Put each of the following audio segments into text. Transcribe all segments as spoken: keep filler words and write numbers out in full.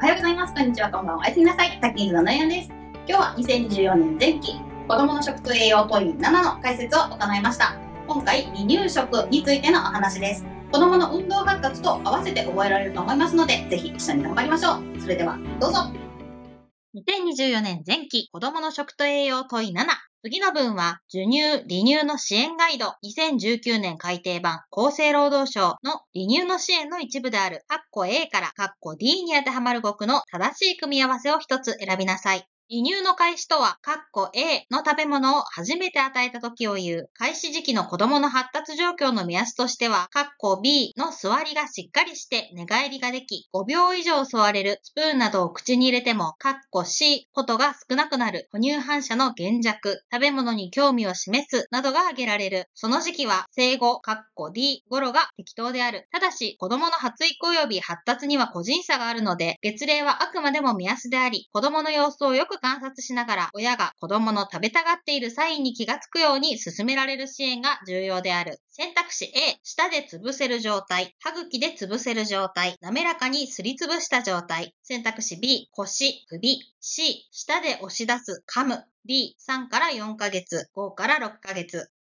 おはようございます。こんにちは、こんばんは。おやすみなさい。タッキーズのなやんです。今日はにせんにじゅうよねん前期子供の食と栄養問いななの解説を行いました。今回、離乳食についてのお話です。子供の運動発達と合わせて覚えられると思いますので、ぜひ一緒に頑張りましょう。それでは、どうぞ。 にせんにじゅうよねん前期子供の食と栄養問いなな。次の文は、授乳・離乳の支援ガイドにせんじゅうきゅうねん改訂版厚生労働省の離乳の支援の一部である、カッコ エー からカッコ ディー に当てはまる語句の正しい組み合わせを一つ選びなさい。離乳の開始とは、カッコ エー の食べ物を初めて与えた時を言う。開始時期の子供の発達状況の目安としては、カッコ ビー の座りがしっかりして寝返りができ、ごびょう以上座れる、スプーンなどを口に入れても、カッコ シー、ことが少なくなる、哺乳反射の減弱、食べ物に興味を示す、などが挙げられる。その時期は、生後、カッコ ディー 頃が適当である。ただし、子供の発育及び発達には個人差があるので、月齢はあくまでも目安であり、子供の様子をよく観察しながら、親が子供の食べたがっているサインに気がつくように進められる支援が重要である。選択肢 A、舌で潰せる状態、歯茎で潰せる状態、滑らかにすりつぶした状態。選択肢 B、腰、首。C、舌で押し出す、噛む。D、さんからよんかげつ、ごからろっかげつ。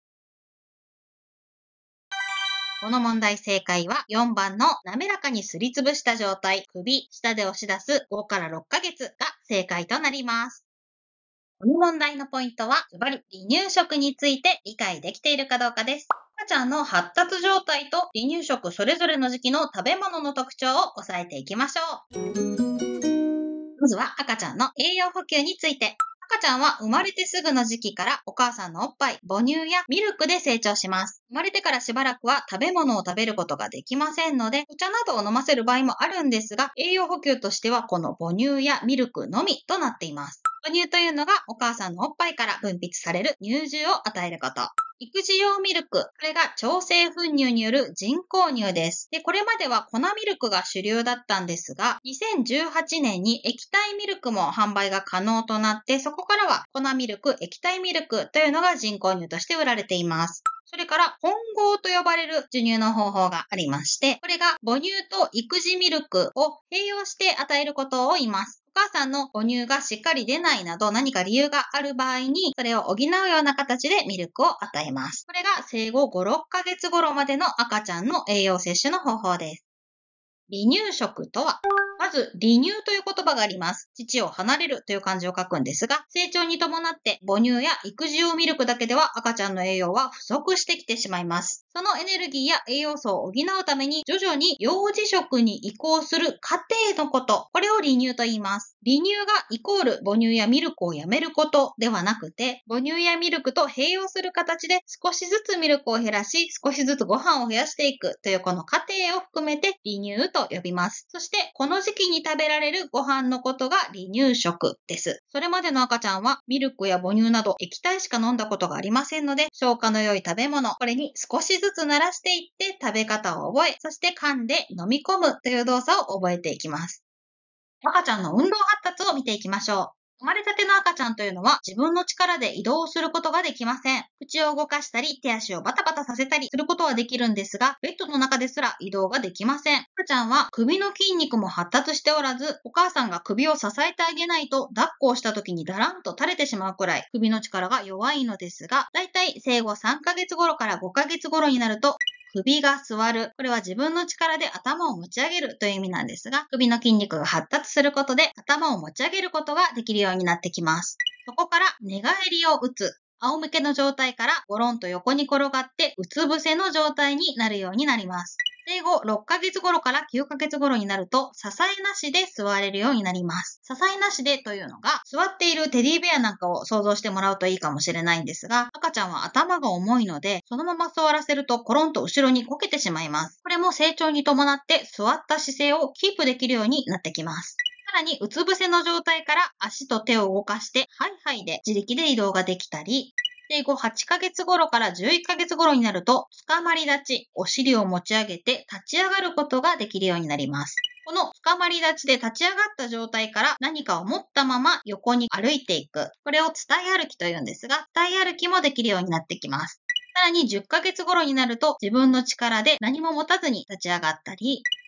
この問題正解はよんばんの滑らかにすりつぶした状態、首、舌で押し出すごからろっかげつが正解となります。この問題のポイントは、ズバリ離乳食について理解できているかどうかです。赤ちゃんの発達状態と離乳食それぞれの時期の食べ物の特徴を押さえていきましょう。まずは赤ちゃんの栄養補給について。赤ちゃんは生まれてすぐの時期からお母さんのおっぱい、母乳やミルクで成長します。生まれてからしばらくは食べ物を食べることができませんので、お茶などを飲ませる場合もあるんですが、栄養補給としてはこの母乳やミルクのみとなっています。母乳というのがお母さんのおっぱいから分泌される乳汁を与えること。育児用ミルク。これが調整粉乳による人工乳です。で、これまでは粉ミルクが主流だったんですが、にせんじゅうはちねんに液体ミルクも販売が可能となって、そこからは粉ミルク、液体ミルクというのが人工乳として売られています。それから混合と呼ばれる授乳の方法がありまして、これが母乳と育児ミルクを併用して与えることを言います。お母さんの母乳がしっかり出ないなど何か理由がある場合に、それを補うような形でミルクを与えます。これが生後ご、ろっかげつ頃までの赤ちゃんの栄養摂取の方法です。離乳食とは、まず離乳という言葉があります。乳を離れるという漢字を書くんですが、成長に伴って母乳や育児用ミルクだけでは赤ちゃんの栄養は不足してきてしまいます。そのエネルギーや栄養素を補うために徐々に幼児食に移行する過程のこと、これを離乳と言います。離乳がイコール母乳やミルクをやめることではなくて、母乳やミルクと併用する形で少しずつミルクを減らし、少しずつご飯を増やしていくというこの過程を含めて離乳と呼びます。そしてこの時期に食べられるご飯のことが離乳食です。それまでの赤ちゃんはミルクや母乳など液体しか飲んだことがありませんので、消化の良い食べ物、これに少しずつ慣らしていって食べ方を覚え、そして噛んで飲み込むという動作を覚えていきます。赤ちゃんの運動発達を見ていきましょう。生まれたての赤ちゃんというのは自分の力で移動することができません。口を動かしたり手足をバタバタさせたりすることはできるんですが、ベッドの中ですら移動ができません。赤ちゃんは首の筋肉も発達しておらず、お母さんが首を支えてあげないと抱っこをした時にだらんと垂れてしまうくらい首の力が弱いのですが、だいたい生後さんかげつ頃からごかげつ頃になると首が座る。これは自分の力で頭を持ち上げるという意味なんですが、首の筋肉が発達することで頭を持ち上げることができるようになってきます。そこから寝返りを打つ。仰向けの状態からゴロンと横に転がってうつ伏せの状態になるようになります。生後ろっかげつ頃からきゅうかげつ頃になると支えなしで座れるようになります。支えなしでというのが座っているテディベアなんかを想像してもらうといいかもしれないんですが、赤ちゃんは頭が重いのでそのまま座らせるとコロンと後ろにこけてしまいます。これも成長に伴って座った姿勢をキープできるようになってきます。さらにうつ伏せの状態から足と手を動かしてハイハイで自力で移動ができたり、生後はちかげつ頃からじゅういっかげつ頃になると、つかまり立ち、お尻を持ち上げて立ち上がることができるようになります。このつかまり立ちで立ち上がった状態から何かを持ったまま横に歩いていく。これを伝い歩きというんですが、伝い歩きもできるようになってきます。さらにじゅっかげつ頃になると自分の力で何も持たずに立ち上がったり、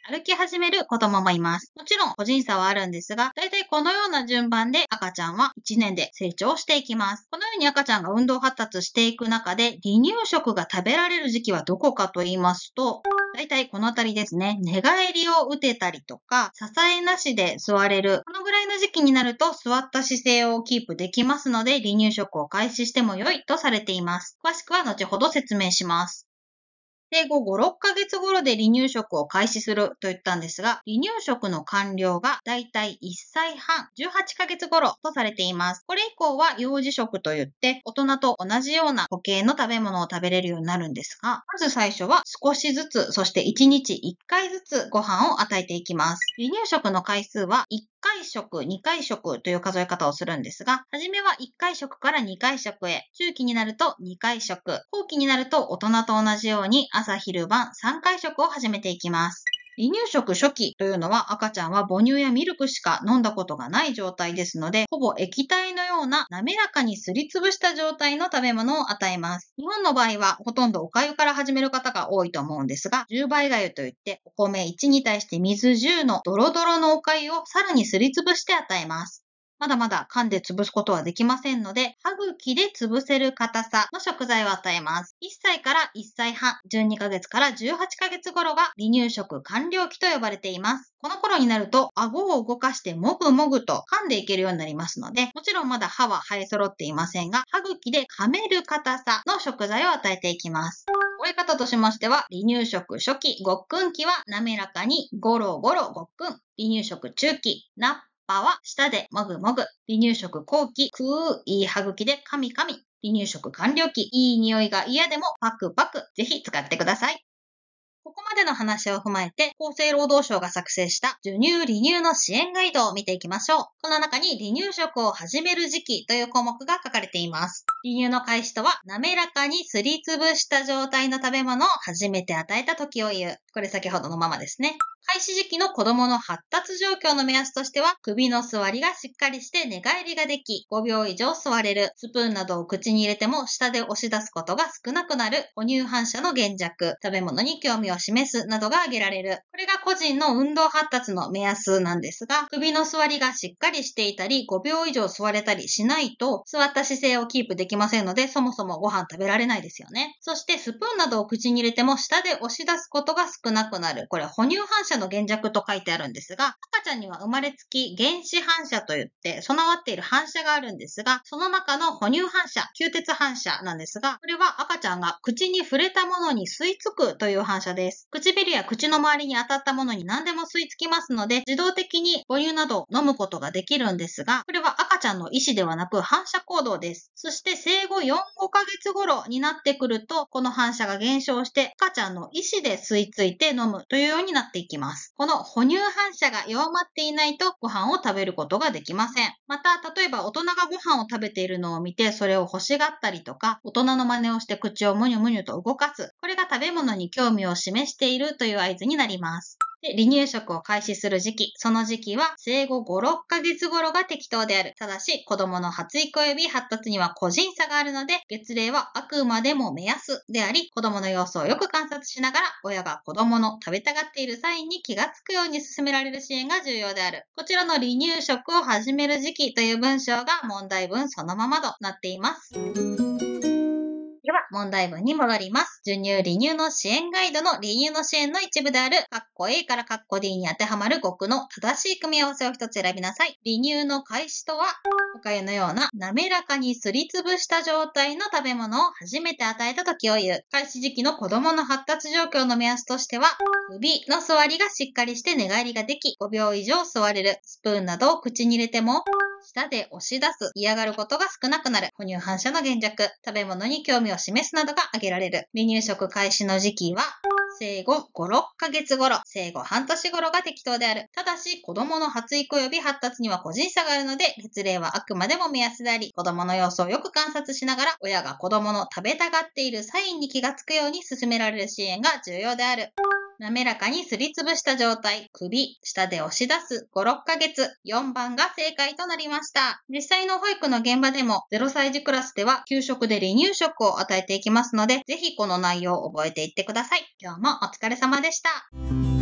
歩き始める子供もいます。もちろん個人差はあるんですが、だいたいこのような順番で赤ちゃんはいちねんで成長していきます。このように赤ちゃんが運動発達していく中で、離乳食が食べられる時期はどこかと言いますと、だいたいこのあたりですね。寝返りを打てたりとか、支えなしで座れる。このぐらいの時期になると座った姿勢をキープできますので、離乳食を開始しても良いとされています。詳しくは後ほど説明します。生後ご、ろっかげつ頃で離乳食を開始すると言ったんですが、離乳食の完了がだいたいいっさいはん、じゅうはちかげつ頃とされています。これ以降は幼児食と言って、大人と同じような固形の食べ物を食べれるようになるんですが、まず最初は少しずつ、そしていちにちいっかいずつご飯を与えていきます。離乳食の回数はいっかい食、にかい食という数え方をするんですが、初めはいっかい食からにかい食へ、中期になるとにかい食、後期になると大人と同じように朝昼晩さんかい食を始めていきます。離乳食初期というのは赤ちゃんは母乳やミルクしか飲んだことがない状態ですので、ほぼ液体のような滑らかにすりつぶした状態の食べ物を与えます。日本の場合はほとんどお粥から始める方が多いと思うんですが、じゅうばい粥といってお米いちに対して水じゅうのドロドロのお粥をさらにすりつぶして与えます。まだまだ噛んで潰すことはできませんので、歯茎で潰せる硬さの食材を与えます。いっさいからいっさいはん、じゅうにかげつからじゅうはちかげつ頃が離乳食完了期と呼ばれています。この頃になると、顎を動かしてもぐもぐと噛んでいけるようになりますので、もちろんまだ歯は生え揃っていませんが、歯茎で噛める硬さの食材を与えていきます。覚え方としましては、離乳食初期、ごっくん期は滑らかにゴロゴロごっくん。離乳食中期、ナッは舌でもぐもぐ。離乳食後期、くう、いい歯茎で噛み噛み。離乳食完了期、いい匂いが嫌でもパクパク。ぜひ使ってください。ここまでの話を踏まえて、厚生労働省が作成した授乳離乳の支援ガイドを見ていきましょう。この中に離乳食を始める時期という項目が書かれています。離乳の開始とは、滑らかにすりつぶした状態の食べ物を初めて与えた時を言う。これ先ほどのままですね。開始時期の子供の発達状況の目安としては、首の座りがしっかりして寝返りができ、ごびょう以上座れる、スプーンなどを口に入れても下で押し出すことが少なくなる、哺乳反射の減弱、食べ物に興味を示すなどが挙げられる。これが個人の運動発達の目安なんですが、首の座りがしっかりしていたり、ごびょう以上座れたりしないと、座った姿勢をキープできませんので、そもそもご飯食べられないですよね。そしてスプーンなどを口に入れても下で押し出すことが少なくなる。これ哺乳反射の減弱と書いてあるんですが、赤ちゃんには生まれつき原子反射といって備わっている反射があるんですが、その中の哺乳反射、吸鉄反射なんですが、これは赤ちゃんが口に触れたものに吸い付くという反射です。唇や口の周りに当たったものに何でも吸い付きますので、自動的に母乳などを飲むことができるんですが、これは赤ちゃんの意思ではなく反射行動です。そして生後よん、ごかげつ頃になってくると、この反射が減少して赤ちゃんの意思で吸い付いて飲むというようになっていきます。この哺乳反射が弱まっていないとご飯を食べることができません。また、例えば大人がご飯を食べているのを見てそれを欲しがったりとか、大人の真似をして口をむにゅむにゅと動かす。これが食べ物に興味を示しているという合図になります。で、離乳食を開始する時期。その時期は生後ご、ろっかげつ頃が適当である。ただし、子供の発育及び発達には個人差があるので、月齢はあくまでも目安であり、子供の様子をよく観察しながら、親が子供の食べたがっているサインに気がつくように進められる支援が重要である。こちらの離乳食を始める時期という文章が問題文そのままとなっています。では、問題文に戻ります。授乳離乳の支援ガイドの離乳の支援の一部である、カッコ A からカッコ D に当てはまる語句の正しい組み合わせを一つ選びなさい。離乳の開始とは、おかゆのような滑らかにすりつぶした状態の食べ物を初めて与えた時を言う。開始時期の子供の発達状況の目安としては、首の座りがしっかりして寝返りができ、ごびょう以上座れる。スプーンなどを口に入れても、舌で押し出す、嫌がることが少なくなる。哺乳反射の減弱、食べ物に興味を示すなどが挙げられる。離乳食開始の時期は、生後ご、ろっかげつ頃、生後半年頃が適当である。ただし、子供の発育及び発達には個人差があるので、月齢はあくまでも目安であり、子供の様子をよく観察しながら、親が子供の食べたがっているサインに気がつくように進められる支援が重要である。滑らかにすりつぶした状態、首、下で押し出す、ご、ろっかげつ、よんばんが正解となりました。実際の保育の現場でも、ゼロさい児クラスでは給食で離乳食を与えていきますので、ぜひこの内容を覚えていってください。今日もお疲れ様でした。